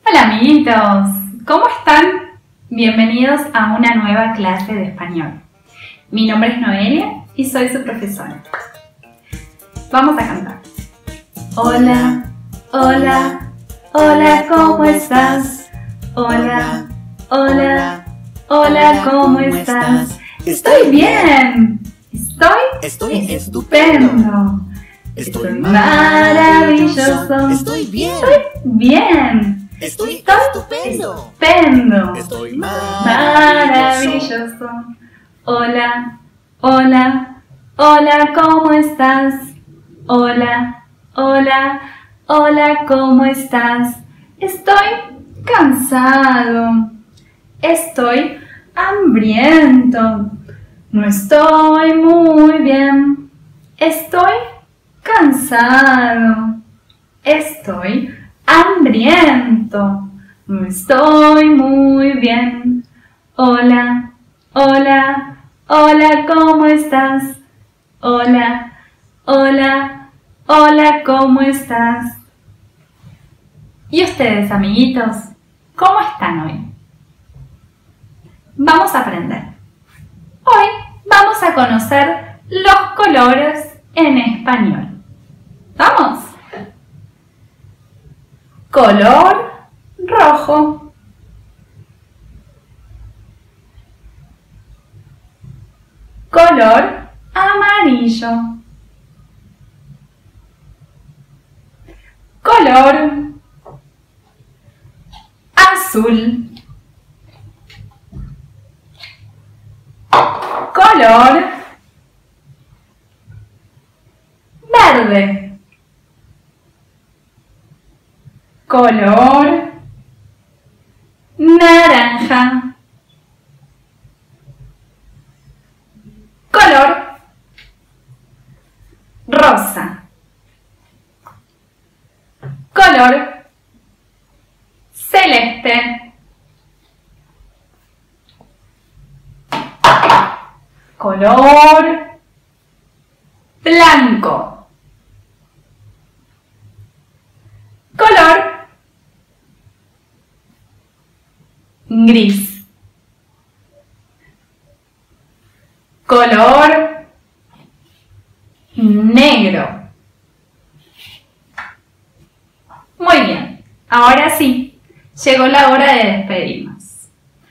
Hola amiguitos, ¿cómo están? Bienvenidos a una nueva clase de español. Mi nombre es Noelia y soy su profesora. Vamos a cantar. Hola, hola, hola, ¿cómo estás? Hola, hola, hola, ¿cómo estás? Estoy bien. Estoy estupendo. Estoy maravilloso. Estoy bien. Estoy bien. Estoy estupendo. Estoy Maravilloso. Hola, hola, hola, ¿cómo estás? Hola, hola, hola, ¿cómo estás? Estoy cansado. Estoy hambriento. No estoy muy bien. Estoy cansado. Estoy hambriento. No estoy muy bien. Hola, hola, hola, ¿cómo estás? Hola, hola, hola, ¿cómo estás? ¿Y ustedes, amiguitos? ¿Cómo están hoy? Vamos a aprender. Hoy vamos a conocer los colores en español. ¡Vamos! Color rojo. Color amarillo. Color azul. Color verde. Color naranja. Color rosa. Color celeste. Color blanco. Color gris. Color negro. Muy bien, ahora sí, llegó la hora de despedirnos.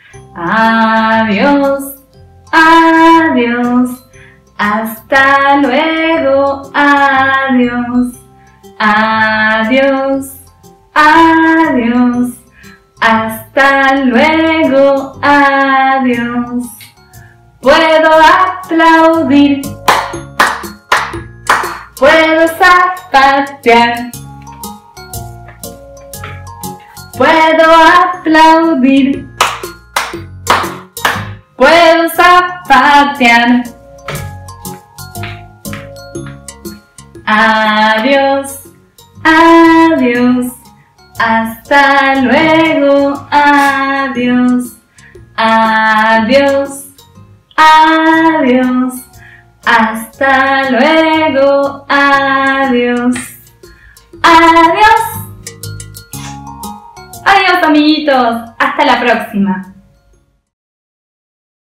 Adiós, adiós, hasta luego, adiós, adiós, adiós, hasta luego, adiós. Puedo aplaudir, puedo zapatear, puedo aplaudir, puedo zapatear. Adiós, adiós, hasta luego, adiós, adiós, adiós, hasta luego, adiós, adiós. Adiós, amiguitos, hasta la próxima.